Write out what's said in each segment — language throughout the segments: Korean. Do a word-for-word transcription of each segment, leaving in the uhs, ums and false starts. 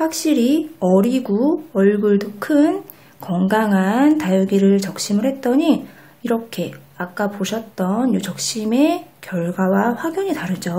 확실히 어리고 얼굴도 큰 건강한 다육이를 적심을 했더니 이렇게 아까 보셨던 이 적심의 결과와 확연히 다르죠.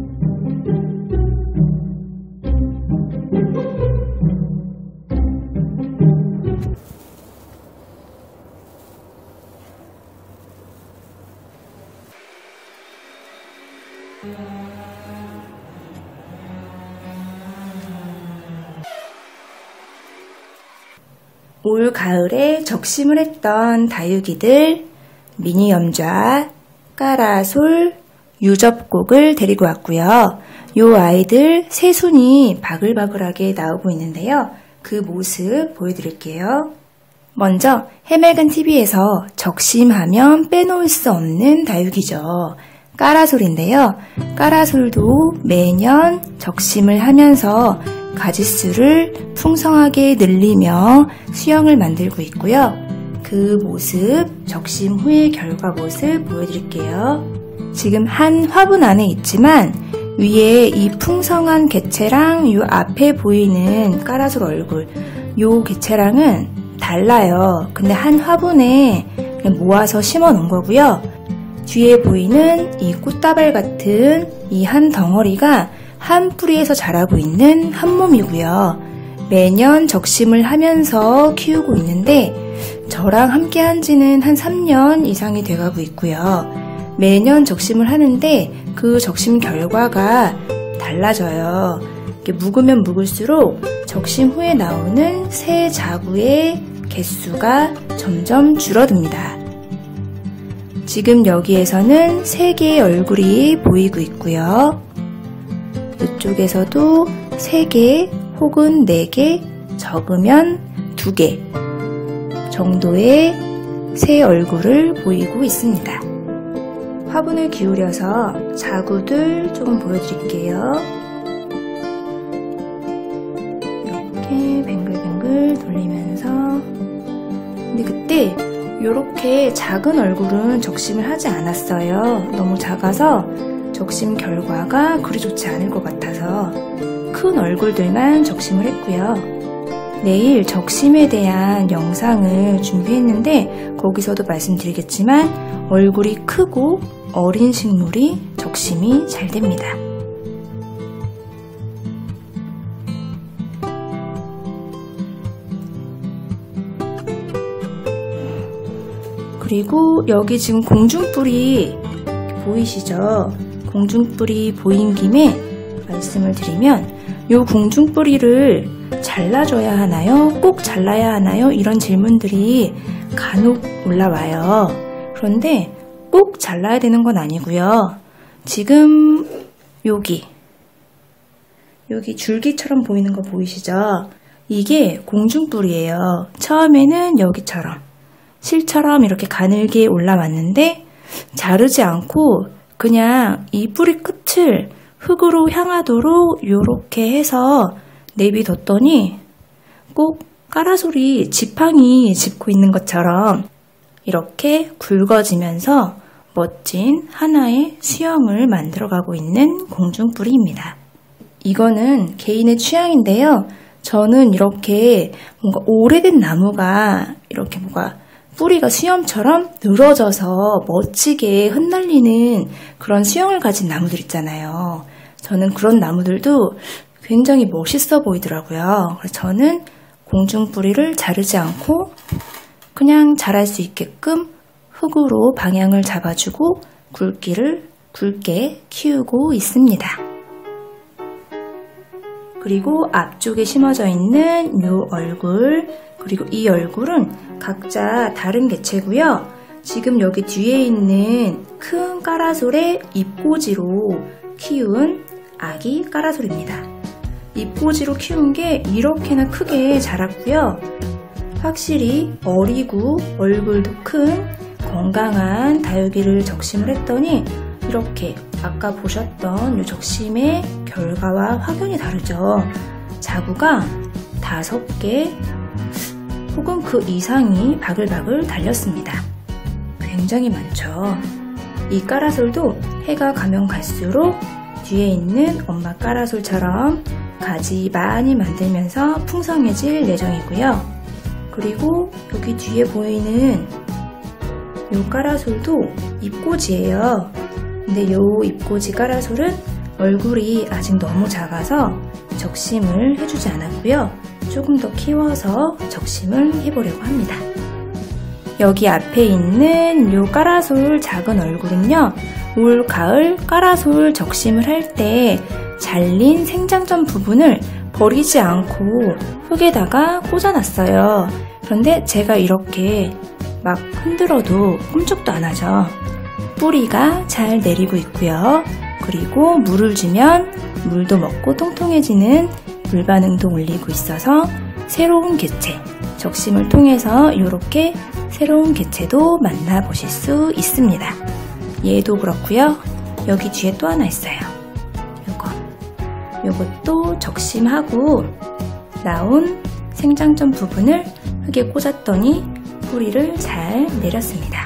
올 가을에 적심을 했던 다육이들 미니염좌, 까라솔, 유접곡을 데리고 왔고요. 요 아이들 새순이 바글바글하게 나오고 있는데요. 그 모습 보여드릴게요. 먼저 해맑은티비에서 적심하면 빼놓을 수 없는 다육이죠. 까라솔인데요. 까라솔도 매년 적심을 하면서 가지수를 풍성하게 늘리며 수영을 만들고 있고요. 그 모습, 적심 후의 결과 모습 보여드릴게요. 지금 한 화분 안에 있지만 위에 이 풍성한 개체랑 이 앞에 보이는 까라솔 얼굴, 이 개체랑은 달라요. 근데 한 화분에 그냥 모아서 심어 놓은 거고요. 뒤에 보이는 이 꽃다발 같은 이 한 덩어리가 한 뿌리에서 자라고 있는 한 몸이고요. 매년 적심을 하면서 키우고 있는데 저랑 함께 한 지는 한 삼 년 이상이 돼가고 있고요. 매년 적심을 하는데 그 적심 결과가 달라져요. 이렇게 묵으면 묵을수록 적심 후에 나오는 새 자구의 개수가 점점 줄어듭니다. 지금 여기에서는 세 개의 얼굴이 보이고 있고요. 이쪽에서도 세 개 혹은 네 개, 적으면 두 개 정도의 새 얼굴을 보이고 있습니다. 화분을 기울여서 자구들 조금 보여드릴게요. 이렇게 뱅글뱅글 돌리면서 근데 그때 이렇게 작은 얼굴은 적심을 하지 않았어요. 너무 작아서 적심 결과가 그리 좋지 않을 것 같아서 큰 얼굴들만 적심을 했고요. 내일 적심에 대한 영상을 준비했는데 거기서도 말씀드리겠지만 얼굴이 크고 어린 식물이 적심이 잘 됩니다. 그리고 여기 지금 공중뿔이 보이시죠? 공중뿔이 보인 김에 말씀을 드리면 이 공중뿌리를 잘라줘야 하나요? 꼭 잘라야 하나요? 이런 질문들이 간혹 올라와요. 그런데 꼭 잘라야 되는 건 아니고요. 지금 여기 여기 줄기처럼 보이는 거 보이시죠? 이게 공중뿌리예요. 처음에는 여기처럼 실처럼 이렇게 가늘게 올라왔는데 자르지 않고 그냥 이 뿌리 끝을 흙으로 향하도록 이렇게 해서 내비뒀더니 꼭 까라솔이 지팡이 짚고 있는 것처럼 이렇게 굵어지면서 멋진 하나의 수영을 만들어가고 있는 공중뿌리입니다. 이거는 개인의 취향인데요. 저는 이렇게 뭔가 오래된 나무가 이렇게 뭔가 뿌리가 수염처럼 늘어져서 멋지게 흩날리는 그런 수영을 가진 나무들 있잖아요. 저는 그런 나무들도 굉장히 멋있어 보이더라고요. 그래서 저는 공중뿌리를 자르지 않고 그냥 자랄 수 있게끔 흙으로 방향을 잡아주고 굵기를 굵게 키우고 있습니다. 그리고 앞쪽에 심어져 있는 이 얼굴, 그리고 이 얼굴은 각자 다른 개체고요. 지금 여기 뒤에 있는 큰 까라솔의 잎꽂이로 키운 아기 까라솔입니다. 잎꽂이로 키운 게 이렇게나 크게 자랐고요. 확실히 어리고 얼굴도 큰 건강한 다육이를 적심을 했더니 이렇게 아까 보셨던 이 적심의 결과와 확연히 다르죠. 자구가 다섯 개 혹은 그 이상이 바글바글 달렸습니다. 굉장히 많죠. 이 까라솔도 해가 가면 갈수록 뒤에 있는 엄마 까라솔처럼 가지 많이 만들면서 풍성해질 예정이고요. 그리고 여기 뒤에 보이는 요 까라솔도 잎꽂이에요. 근데 요 잎꽂이 까라솔은 얼굴이 아직 너무 작아서 적심을 해주지 않았고요. 조금 더 키워서 적심을 해보려고 합니다. 여기 앞에 있는 요 까라솔 작은 얼굴은요, 올 가을 까라솔 적심을 할 때 잘린 생장점 부분을 버리지 않고 흙에다가 꽂아놨어요. 그런데 제가 이렇게 막 흔들어도 꿈쩍도 안 하죠. 뿌리가 잘 내리고 있고요. 그리고 물을 주면 물도 먹고 통통해지는 물 반응도 올리고 있어서 새로운 개체, 적심을 통해서 이렇게 새로운 개체도 만나보실 수 있습니다. 얘도 그렇고요. 여기 뒤에 또 하나 있어요. 요거. 요것도 적심하고 나온 생장점 부분을 흙에 꽂았더니 뿌리를 잘 내렸습니다.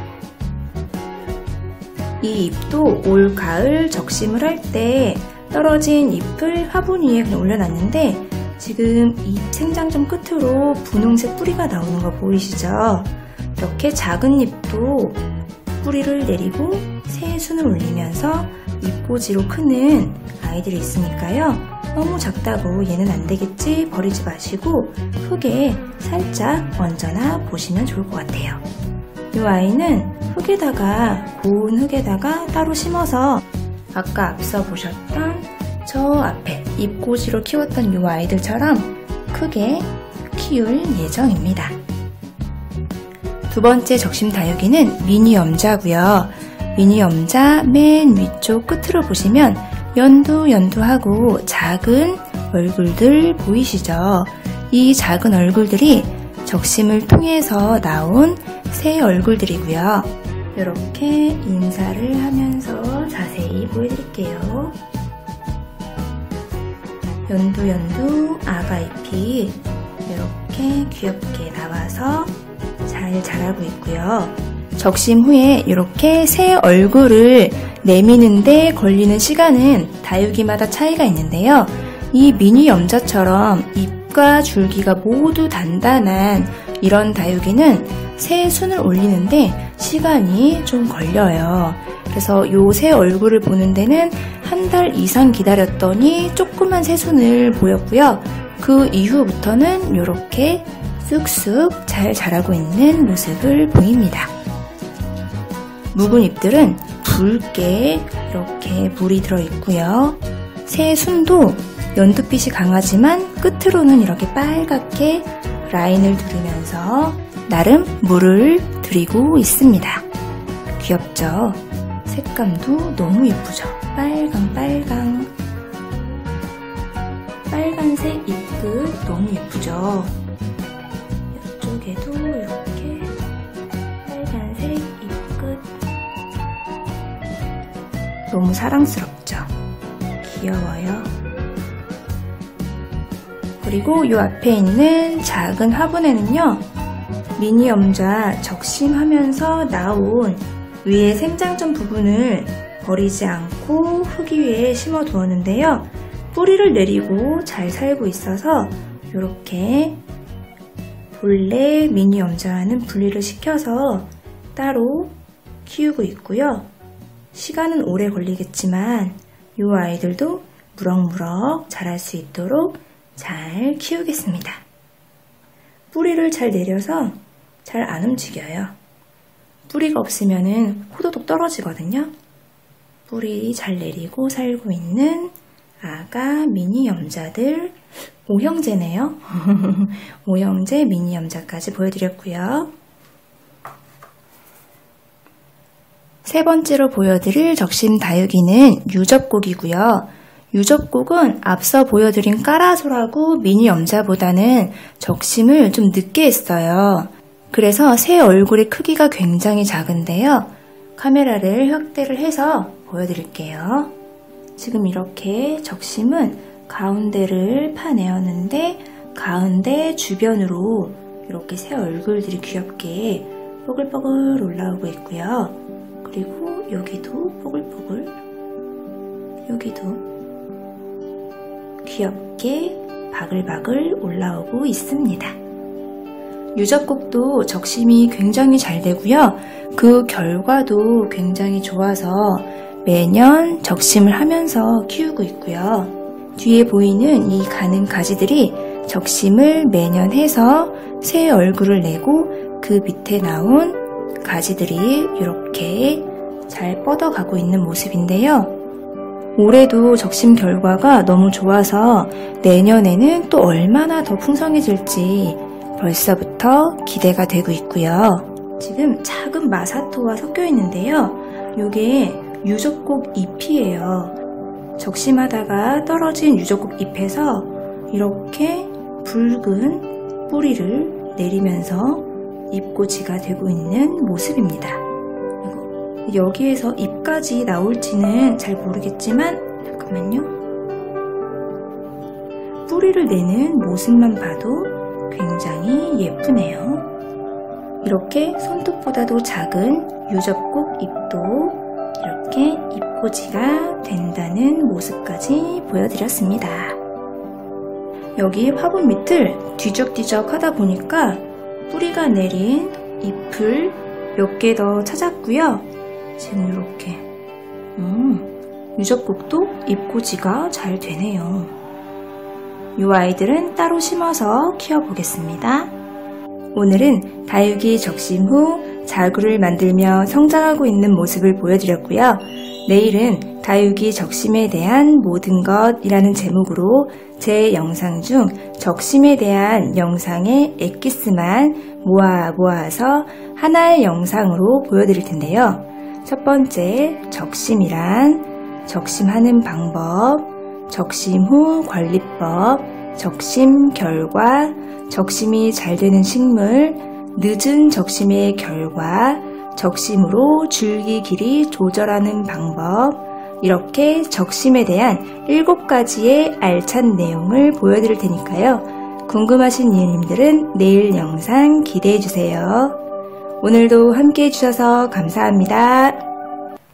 이 잎도 올 가을 적심을 할 때 떨어진 잎을 화분 위에 그냥 올려놨는데 지금 잎 생장점 끝으로 분홍색 뿌리가 나오는 거 보이시죠? 이렇게 작은 잎도 뿌리를 내리고 새 순을 올리면서 잎꽂이로 크는 아이들이 있으니까요. 너무 작다고 얘는 안 되겠지 버리지 마시고 흙에 살짝 얹어놔 보시면 좋을 것 같아요. 이 아이는 흙에다가 고운 흙에다가 따로 심어서 아까 앞서 보셨던 저 앞에 잎꽂이로 키웠던 이 아이들처럼 크게 키울 예정입니다. 두 번째 적심 다육이는 미니 염자고요. 미니 염자 맨 위쪽 끝으로 보시면 연두연두하고 작은 얼굴들 보이시죠? 이 작은 얼굴들이 적심을 통해서 나온 새 얼굴들이고요. 이렇게 인사를 하면서 자세히 보여드릴게요. 연두연두 아가 잎이 이렇게 귀엽게 나와서 잘 자라고 있고요. 적심 후에 이렇게 새 얼굴을 내미는데 걸리는 시간은 다육이마다 차이가 있는데요. 이 미니 염자처럼 잎과 줄기가 모두 단단한 이런 다육이는 새 순을 올리는데 시간이 좀 걸려요. 그래서 요 새 얼굴을 보는 데는 한 달 이상 기다렸더니 조그만 새 순을 보였고요. 그 이후부터는 이렇게 쑥쑥 잘 자라고 있는 모습을 보입니다. 묵은 잎들은 붉게 이렇게 물이 들어있고요. 새 순도 연두빛이 강하지만 끝으로는 이렇게 빨갛게 라인을 두르면서 나름 물을 들이고 있습니다. 귀엽죠? 색감도 너무 예쁘죠? 빨강 빨강 빨간색 잎끝 너무 예쁘죠? 이쪽에도 이렇게 빨간색 잎끝 너무 사랑스럽죠? 귀여워요. 그리고 이 앞에 있는 작은 화분에는요, 미니 염자 적심하면서 나온 위에 생장점 부분을 버리지 않고 흙 위에 심어 두었는데요. 뿌리를 내리고 잘 살고 있어서 이렇게 본래 미니 염자와는 분리를 시켜서 따로 키우고 있고요. 시간은 오래 걸리겠지만 이 아이들도 무럭무럭 자랄 수 있도록 잘 키우겠습니다. 뿌리를 잘 내려서 잘 안 움직여요. 뿌리가 없으면 호도독 떨어지거든요. 뿌리 잘 내리고 살고 있는 아가 미니 염자들 오형제네요. 오형제 미니 염자까지 보여드렸고요. 세 번째로 보여드릴 적심 다육이는 유접곡이고요. 유접곡은 앞서 보여드린 까라솔하고 미니 염자보다는 적심을 좀 늦게 했어요. 그래서 새 얼굴의 크기가 굉장히 작은데요. 카메라를 확대를 해서 보여드릴게요. 지금 이렇게 적심은 가운데를 파내었는데 가운데 주변으로 이렇게 새 얼굴들이 귀엽게 뽀글뽀글 올라오고 있고요. 그리고 여기도 뽀글뽀글, 여기도 귀엽게 바글바글 올라오고 있습니다. 유적곡도 적심이 굉장히 잘 되고요. 그 결과도 굉장히 좋아서 매년 적심을 하면서 키우고 있고요. 뒤에 보이는 이 가는 가지들이 적심을 매년 해서 새 얼굴을 내고 그 밑에 나온 가지들이 이렇게 잘 뻗어가고 있는 모습인데요. 올해도 적심 결과가 너무 좋아서 내년에는 또 얼마나 더 풍성해질지 벌써부터 기대가 되고 있고요. 지금 작은 마사토와 섞여 있는데요. 이게 유적곡 잎이에요. 적심하다가 떨어진 유적곡 잎에서 이렇게 붉은 뿌리를 내리면서 잎꽂이가 되고 있는 모습입니다. 여기에서 잎까지 나올지는 잘 모르겠지만 잠깐만요. 뿌리를 내는 모습만 봐도 굉장히 예쁘네요. 이렇게 손톱보다도 작은 유적곡 잎도 이렇게 잎꽂이가 된다는 모습까지 보여드렸습니다. 여기 화분 밑을 뒤적뒤적 하다 보니까 뿌리가 내린 잎을 몇 개 더 찾았고요. 지금 이렇게 음, 유적곡도 잎꽂이가 잘 되네요. 이 아이들은 따로 심어서 키워보겠습니다. 오늘은 다육이 적심 후 자구를 만들며 성장하고 있는 모습을 보여드렸고요. 내일은 다육이 적심에 대한 모든 것이라는 제목으로 제 영상 중 적심에 대한 영상의 엑기스만 모아 모아서 하나의 영상으로 보여드릴 텐데요. 첫 번째, 적심이란 적심하는 방법, 적심 후 관리법, 적심 결과, 적심이 잘 되는 식물, 늦은 적심의 결과, 적심으로 줄기 길이 조절하는 방법, 이렇게 적심에 대한 일곱 가지의 알찬 내용을 보여드릴 테니까요. 궁금하신 이웃님들은 내일 영상 기대해주세요. 오늘도 함께 해주셔서 감사합니다.